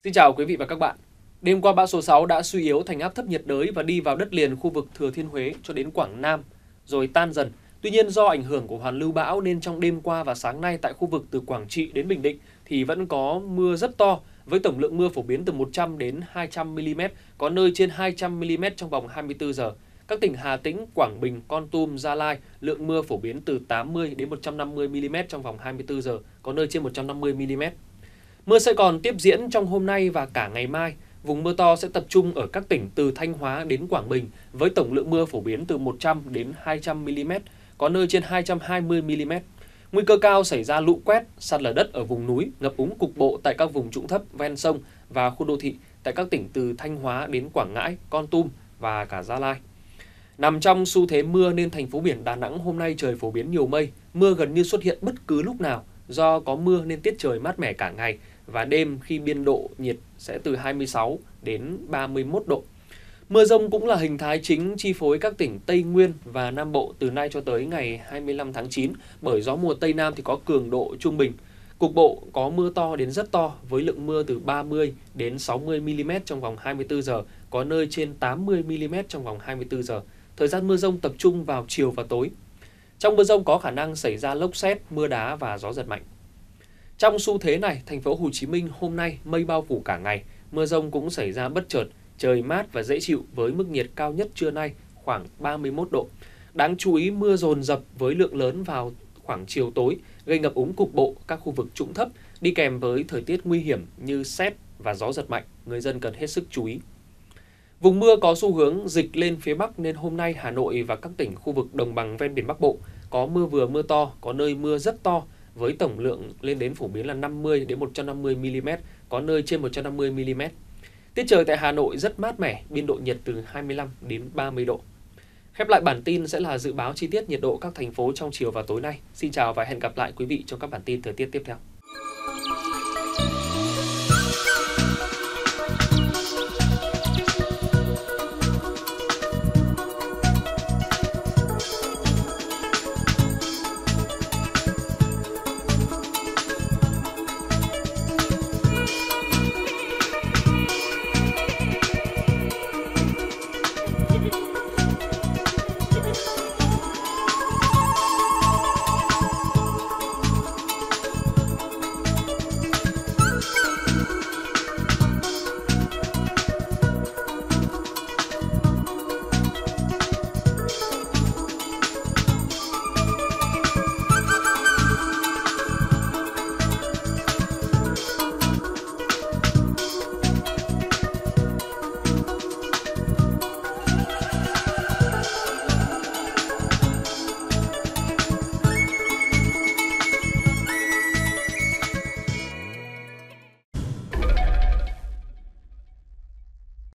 Xin chào quý vị và các bạn. Đêm qua bão số 6 đã suy yếu thành áp thấp nhiệt đới và đi vào đất liền khu vực Thừa Thiên Huế cho đến Quảng Nam, rồi tan dần. Tuy nhiên do ảnh hưởng của hoàn lưu bão nên trong đêm qua và sáng nay tại khu vực từ Quảng Trị đến Bình Định thì vẫn có mưa rất to với tổng lượng mưa phổ biến từ 100 đến 200 mm, có nơi trên 200 mm trong vòng 24 giờ. Các tỉnh Hà Tĩnh, Quảng Bình, Kon Tum, Gia Lai lượng mưa phổ biến từ 80 đến 150 mm trong vòng 24 giờ, có nơi trên 150 mm. Mưa sẽ còn tiếp diễn trong hôm nay và cả ngày mai. Vùng mưa to sẽ tập trung ở các tỉnh từ Thanh Hóa đến Quảng Bình với tổng lượng mưa phổ biến từ 100 đến 200 mm, có nơi trên 220 mm. Nguy cơ cao xảy ra lũ quét, sạt lở đất ở vùng núi, ngập úng cục bộ tại các vùng trũng thấp ven sông và khu đô thị tại các tỉnh từ Thanh Hóa đến Quảng Ngãi, Kon Tum và cả Gia Lai. Nằm trong xu thế mưa nên thành phố biển Đà Nẵng hôm nay trời phổ biến nhiều mây, mưa gần như xuất hiện bất cứ lúc nào. Do có mưa nên tiết trời mát mẻ cả ngày và đêm khi biên độ nhiệt sẽ từ 26 đến 31 độ. Mưa dông cũng là hình thái chính chi phối các tỉnh Tây Nguyên và Nam Bộ từ nay cho tới ngày 25 tháng 9 bởi gió mùa Tây Nam thì có cường độ trung bình. Cục bộ có mưa to đến rất to với lượng mưa từ 30 đến 60 mm trong vòng 24 giờ, có nơi trên 80 mm trong vòng 24 giờ. Thời gian mưa dông tập trung vào chiều và tối. Trong mưa dông có khả năng xảy ra lốc sét, mưa đá và gió giật mạnh. Trong xu thế này, thành phố Hồ Chí Minh hôm nay mây bao phủ cả ngày, mưa dông cũng xảy ra bất chợt, trời mát và dễ chịu với mức nhiệt cao nhất trưa nay khoảng 31 độ. Đáng chú ý mưa dồn dập với lượng lớn vào khoảng chiều tối, gây ngập úng cục bộ các khu vực trũng thấp, đi kèm với thời tiết nguy hiểm như sét và gió giật mạnh, người dân cần hết sức chú ý. Vùng mưa có xu hướng dịch lên phía Bắc nên hôm nay Hà Nội và các tỉnh khu vực đồng bằng ven biển Bắc Bộ có mưa vừa mưa to, có nơi mưa rất to với tổng lượng lên đến phổ biến là 50 đến 150 mm, có nơi trên 150 mm. Tiết trời tại Hà Nội rất mát mẻ, biên độ nhiệt từ 25 đến 30 độ. Khép lại bản tin sẽ là dự báo chi tiết nhiệt độ các thành phố trong chiều và tối nay. Xin chào và hẹn gặp lại quý vị trong các bản tin thời tiết tiếp theo.